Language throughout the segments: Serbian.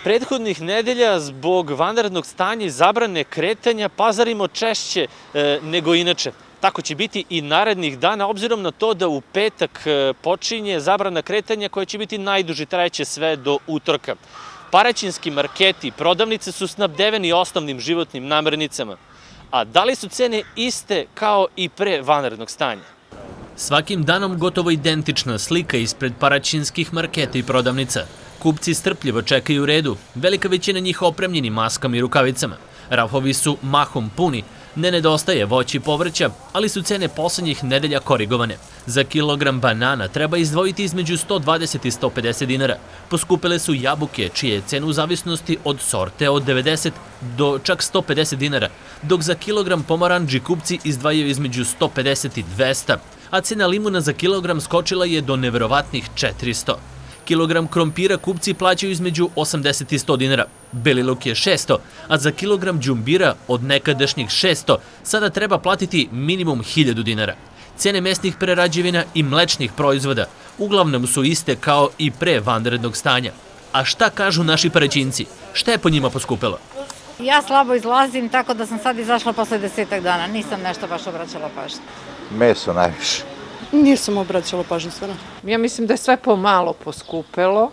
Prethodnih nedelja zbog vanrednog stanja i zabrane kretanja pazarimo češće nego inače. Tako će biti i narednih dana, obzirom na to da u petak počinje zabrana kretanja koja će biti najduži, trajeće sve do utorka. Paraćinski marketi i prodavnice su snabdeveni osnovnim životnim namirnicama. A da li su cene iste kao i pre vanrednog stanja? Svakim danom gotovo identična slika ispred paraćinskih marketa i prodavnica. Kupci strpljivo čekaju u redu, velika većina njih opremljeni maskama i rukavicama. Rafovi su mahom puni, ne nedostaje voća i povrća, ali su cene poslednjih nedelja korigovane. Za kilogram banana treba izdvojiti između 120 i 150 dinara. Poskupele su jabuke, čije je cena u zavisnosti od sorte od 90 do čak 150 dinara, dok za kilogram pomoranđi kupci izdvajaju između 150 i 200, a cena limuna za kilogram skočila je do neverovatnih 400. Kilogram krompira kupci plaćaju između 80 i 100 dinara. Beli luk je 600, a za kilogram đumbira od nekadašnjih 600 sada treba platiti minimum 1000 dinara. Cene mesnih prerađevina i mlečnih proizvoda uglavnom su iste kao i pre vanrednog stanja. A šta kažu naši Paraćinci? Šta je po njima poskupelo? Ja slabo izlazim, tako da sam sad izašla posle 10 dana. Nisam nešto baš obraćala pažnju. Meso najviše. Nisam obraćala pažnju stvarno. Ja mislim da je sve pomalo poskupelo,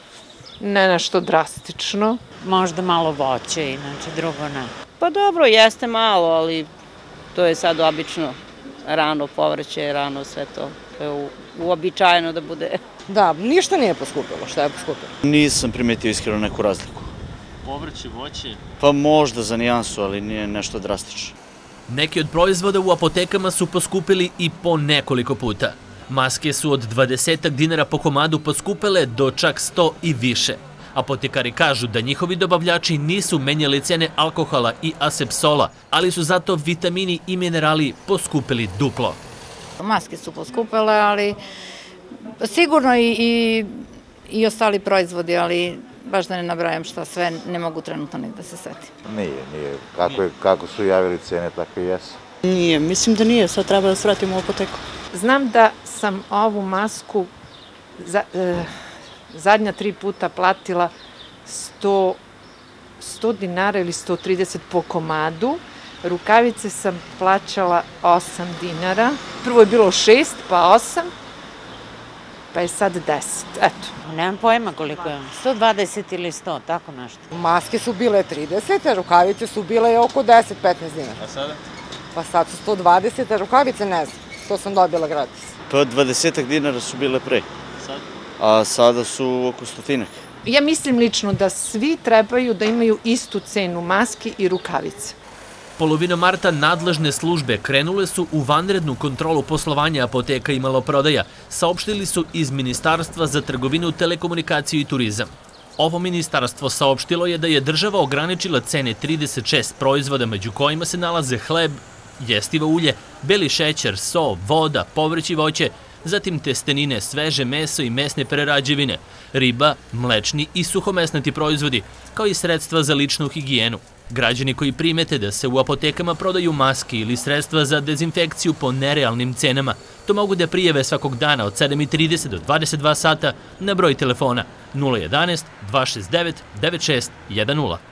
ne nešto drastično. Možda malo voće, inače drugo ne. Pa dobro, jeste malo, ali to je sad obično rano povrće, rano sve to. To je uobičajeno da bude. Da, ništa nije poskupilo. Šta je poskupilo? Nisam primetio iskreno neku razliku. Povrće, voće? Pa možda za nijansu, ali nije nešto drastično. Neki od proizvoda u apotekama su poskupili i po nekoliko puta. Maske su od 20 dinara po komadu poskupele do čak 100 i više. Apotekari kažu da njihovi dobavljači nisu menjali cene alkohola i asepsola, ali su zato vitamini i minerali poskupili duplo. Maske su poskupele, ali sigurno i ostali proizvodi, ali baš da ne nabrajam šta sve, ne mogu trenutno nek da se setim. Nije. Kako su javili cene, tako i jesu. Nije, mislim da nije. Sad treba da se vratimo u apoteku. Znam da sam ovu masku zadnja 3 puta platila 100 dinara ili 130 po komadu. Rukavice sam plaćala 8 dinara. Prvo je bilo 6, pa 8, pa je sad 10. Eto. Nemam pojma koliko je. 120 ili 100, tako nešto. Maske su bile 30, a rukavice su bile oko 10-15 dinara. A sada? Pa sad su 120, a rukavice ne znam. To sam dobila gratis. Pa 20 dinara su bile pre, Sad? a sada su oko 100. Ja mislim lično da svi trebaju da imaju istu cenu maske i rukavice. Polovinom marta nadležne službe krenule su u vanrednu kontrolu poslovanja apoteka i maloprodaja, saopštili su iz Ministarstva za trgovinu, telekomunikaciju i turizam. Ovo ministarstvo saopštilo je da je država ograničila cene 36 proizvoda, među kojima se nalaze hleb, jestivo ulje, beli šećer, so, voda, povrće i voće, zatim testenine, sveže meso i mesne prerađevine, riba, mlečni i suhomesnati proizvodi, kao i sredstva za ličnu higijenu. Građani koji primete da se u apotekama prodaju maske ili sredstva za dezinfekciju po nerealnim cenama, to mogu da prijave svakog dana od 7:30 do 22 sata na broj telefona 011 269 9610.